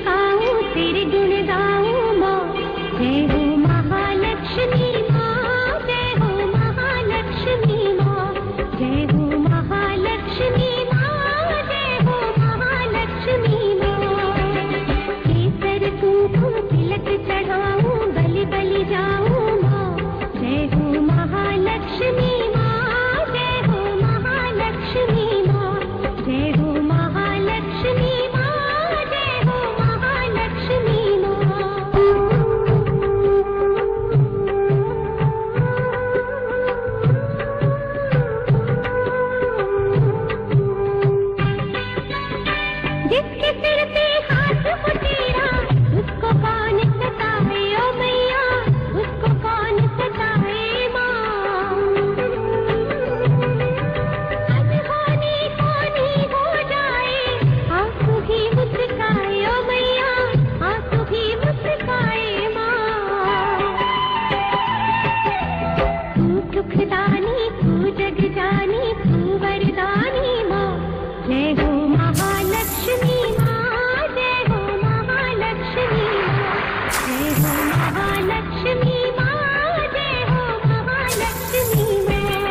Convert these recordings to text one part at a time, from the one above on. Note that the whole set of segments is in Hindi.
गाऊं तेरे गुण गाऊं माँ। जय हो महालक्ष्मी माँ, जय हो महालक्ष्मी माँ, जय हो महालक्ष्मी माँ, जय हो महालक्ष्मी माँ। केसर कुमकुम तिलक चढ़ाऊं बलि बलि जाऊं माँ। जय हो महालक्ष्मी माँ, जय हो महालक्ष्मी माँ, जय हो महालक्ष्मी माँ, जय हो महालक्ष्मी माँ। जिसके सिर पे हाथ हो तेरा उसको कौन सताए ओ मैया, उसको कौन सताए माँ। अनहोनी होनी हो जाए आंसू भी मुस्काए ओ मैया, आंसू भी मुस्काए माँ। तू सुखदानी तू जग जानी तू वरदानी माँ। जय हो महालक्ष्मी माँ, जय हो महालक्ष्मी माँ, जय हो महालक्ष्मी माँ, जय हो महालक्ष्मी माँ।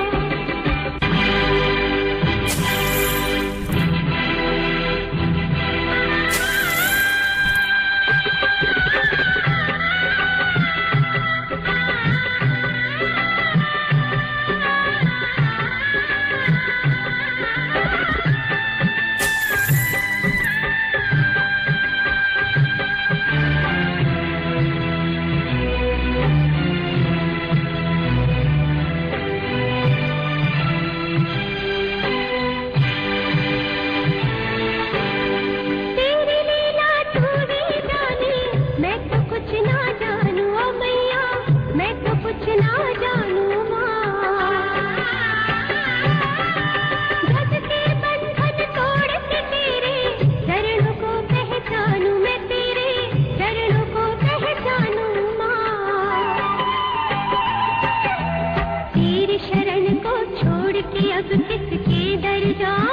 तेरी लीला तू ही जाने, मैं तो कुछ ना जानू ओ मैया, मैं तो कुछ ना जानू माँ। जग के बंधन तोड़ के तेरे चरणों को पहचानू, मैं तेरे चरणों को पहचानू माँ। तेरी शरण को छोड़ के अब किसके दर जाऊं